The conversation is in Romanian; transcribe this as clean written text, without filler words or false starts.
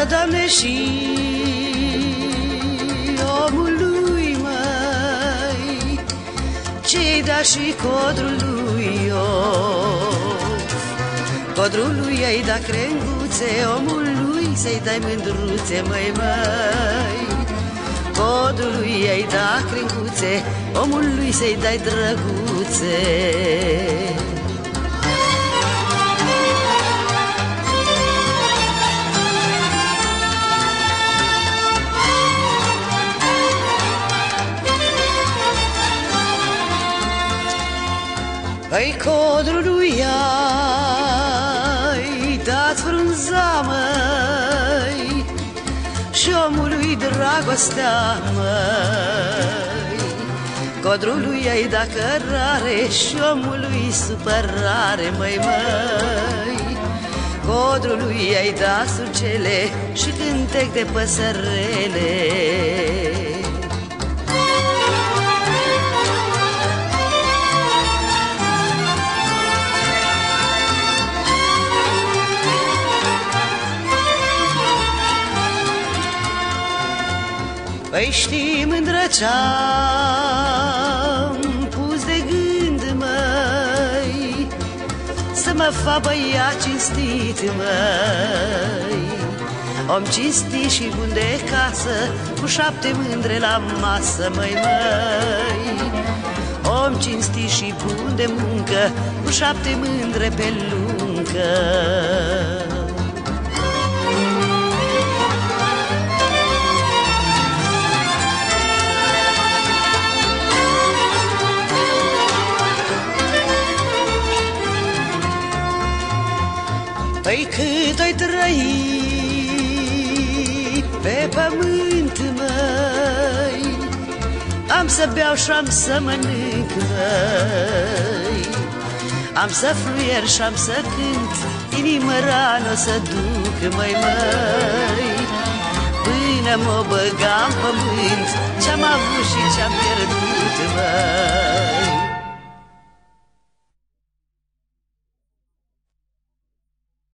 Doamne, și omului, măi, ce-i da și codrului, codrului ai da crenguțe, omului să-i dai mândruțe, măi, măi. Codrului ai da crenguțe, omului să-i dai drăguțe. Păi codrului ai dat frunza, măi, și omului dragostea, măi. Codrului ai dat cărare și omului supărare, măi, măi. Codrului ai dat surcele și cântec de păsărele. Păi știi, mândră, ce-am pus de gând, măi, să mă fac băiat cinstit, măi. Om cinstit și bun de casă, cu 7 mândre la masă, măi, măi. Om cinstit și bun de muncă, cu 7 mândre pe luncă. Păi cât ai trăi pe pământ, măi, am să beau și am să mănânc, măi. Am să fluier și am să cânt, inima rană o să duc, măi, măi. Până mă băgam pământ, ce-am avut și ce-am pierdut, măi.